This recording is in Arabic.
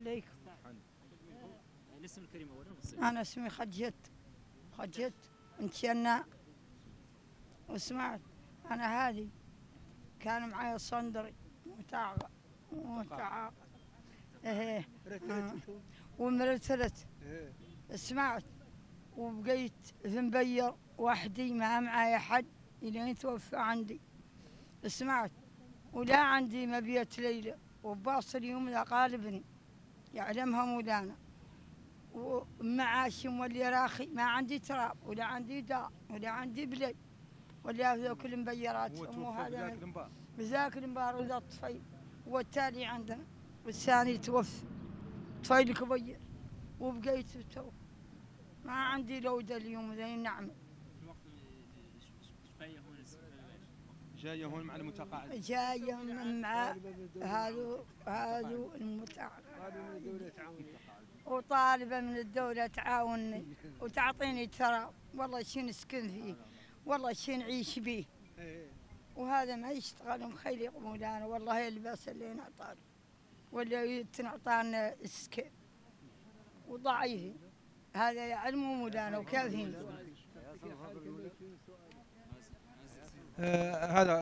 عليكم. الاسم الكريم اولا والصفة. انا اسمي خجت انت شناء. وسمعت انا هذه كان معي صندري متعاقد ايه ومرتلت. سمعت وبقيت في مبير وحدي ما معي حد الين توفى عندي. سمعت ولا عندي مبيت ليلة وباصل يوم ذا قالبني يعلمها مولانا. ومعاشي واللي راخي ما عندي تراب ولا عندي دار ولا عندي بلي ولا ذوك المبيرات. هذا بذاك المبار وذا الطفيل والتالي عندنا والثاني توفى طفيل كبير وبقيت بتو ما عندي لودة اليوم ذي نعمل. جاية هون مع المتقاعد. جاية مع هذو المتقاعد وطالبة من الدولة تعاوني وتعطيني ترى والله شي نسكن فيه والله شي نعيش به. وهذا ما يشتغل مخيل مولانا والله يلبس اللي نعطاله ولا تنعطانا السكن وضعيفين. هذا يعلموا مولانا وكافيين. هذا